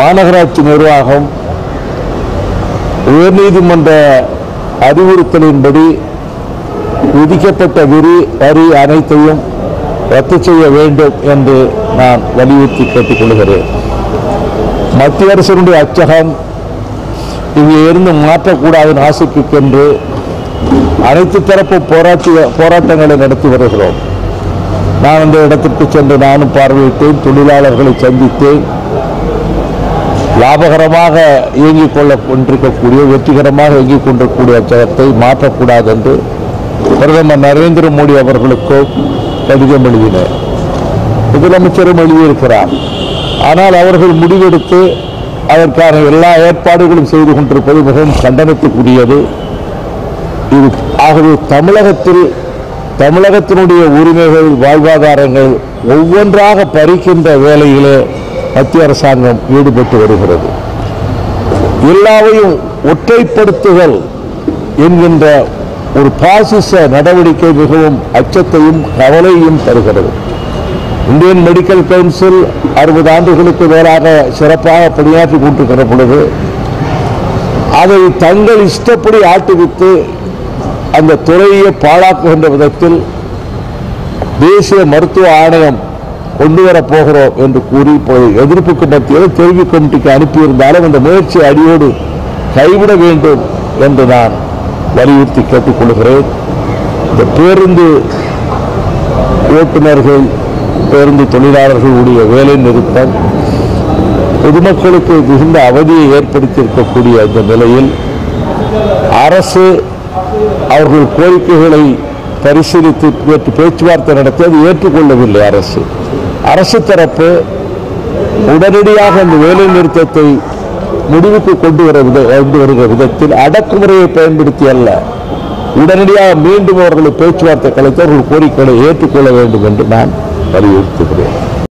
மாநகராட்சி நிர்வாகம் உயர்நீதிமன்ற அறிவுறுத்தலின்படி விதிக்கப்பட்ட வரி அனைத்தையும் ரத்து செய்ய வேண்டும் என்று நான் வலியுறுத்தி கேட்டுக்கொள்கிறேன். மத்திய அரசினுடைய அச்சகம் இங்கே இருந்து மாற்றக்கூடாது ஆசைக்கென்று அனைத்து தரப்பு போராட்டங்களை நடத்தி வருகிறோம். நான் அந்த இடத்திற்கு சென்று நானும் பார்வையிட்டேன், தொழிலாளர்களை சந்தித்தேன். லாபகரமாக இயங்கிக் கொண்டிருக்கக்கூடிய வெற்றிகரமாக இயங்கிக் கொண்டிருக்கக்கூடிய அச்சகத்தை மாற்றக்கூடாது என்று பிரதமர் நரேந்திர மோடி அவர்களுக்கும் கடிதம் எழுதினர். முதலமைச்சரும் எழுதியிருக்கிறார். ஆனால் அவர்கள் முடிவெடுத்து அதற்கான எல்லா ஏற்பாடுகளும் செய்து கொண்டிருப்பது மிகவும் கண்டனத்துக்குரியது. இது ஆகவே தமிழகத்தினுடைய உரிமைகள் வாழ்வாதாரங்கள் ஒவ்வொன்றாக பறிக்கின்ற வேலையிலே மத்திய அரசாங்கம் ஈடுபட்டு வருகிறது. எல்லாவையும் ஒற்றைப்படுத்துதல் என்கின்ற ஒரு பாசிச நடவடிக்கை மிகவும் அச்சத்தையும் கவலையும் தருகிறது. இந்தியன் மெடிக்கல் கவுன்சில் 60 ஆண்டுகளுக்கு மேலாக சிறப்பாக பணியாற்றி கொண்டிருக்கிற பொழுது அதை தங்கள் இஷ்டப்படி ஆட்டுவித்து அந்த துறையை பாழாக்குகின்ற விதத்தில் தேசிய மருத்துவ ஆணையம் கொண்டு வரப்போகிறோம் என்று கூறி எதிர்ப்புக்கு மத்தியில் கேள்வி கமிட்டிக்கு அனுப்பியிருந்தாலும் இந்த முயற்சியை அடியோடு கைவிட வேண்டும் என்று நான் வலியுறுத்தி கேட்டுக்கொள்கிறேன். இந்த பேருந்து ஓட்டுநர்கள் பேருந்து தொழிலாளர்களுடைய வேலை நிறுத்தம் பொதுமக்களுக்கு மிகுந்த அவதியை ஏற்படுத்தியிருக்கக்கூடிய இந்த நிலையில் அரசு அவர்கள் கோரிக்கைகளை பரிசீலித்து பேச்சுவார்த்தை நடத்தி அது ஏற்றுக்கொள்ளவில்லை. அரசு தரப்பு உடனடியாக இந்த வேலை நிறுத்தத்தை முடிவுக்கு கொண்டு வருகிற விதத்தில் அடக்குமுறையை பயன்படுத்தி அல்ல, உடனடியாக மீண்டும் அவர்களை பேச்சுவார்த்தை கலைத்து அவர்கள் கோரிக்கைகளை ஏற்றுக்கொள்ள வேண்டும் என்று நான் வலியுறுத்துகிறேன்.